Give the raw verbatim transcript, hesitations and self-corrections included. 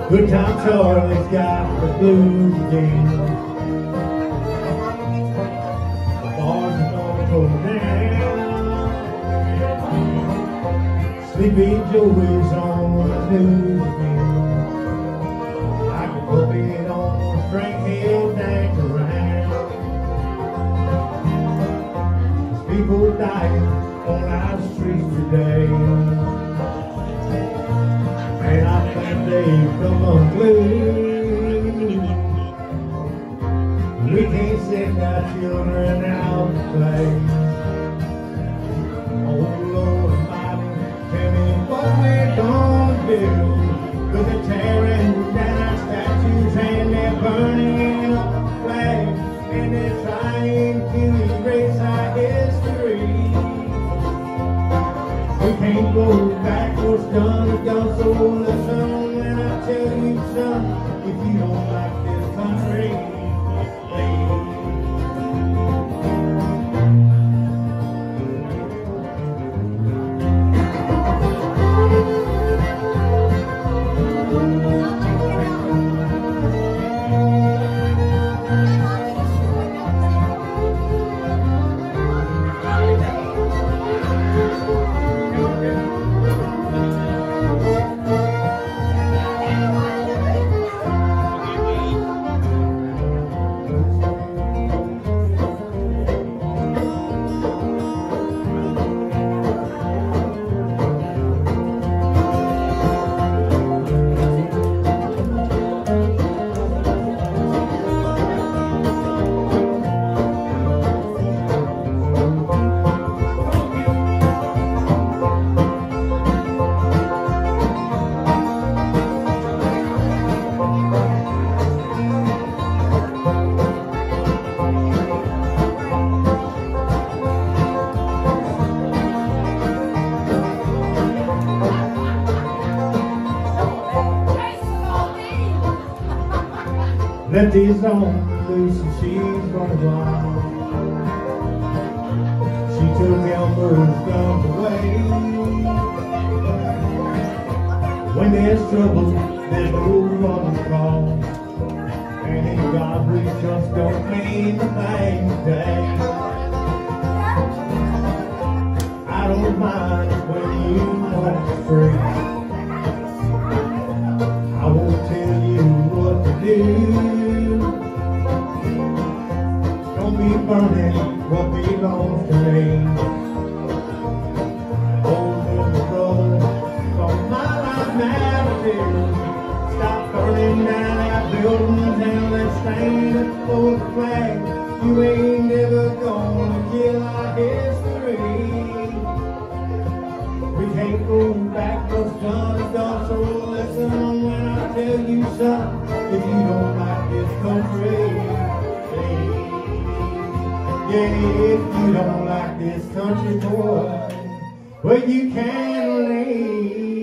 Good time Charlie's got the blues again. Bars are gonna go down. Sleepy Joey's on the news again. I can put it on Frank Hill dance around. There's people dying on our streets today. And I think they've come unglued. We can't send our children out to play. Oh Lord Almighty, tell me what we're gonna do. Cause they're tearing down our statues and they're burning up the flag. And they're trying to erase our history. We can't go back, what's done is done, so listen when I tell you, son, if you don't like this country, please. Let these on loose and she's running wild. She took Elmer's guns away. When there's trouble, there's no one to call. And in God we just don't mean the thing today. I don't mind when you walk the street. I won't tell you what to do. Don't be burning what belongs to me. Hold the road from my life matters. Stop burning down our buildings and let's stand up for the flag. You ain't never gonna kill our history. We can't go back, what's done is done, so listen when I tell you, son, if you don't like this country, please. Yeah, if you don't like this country, boy, well, you can leave.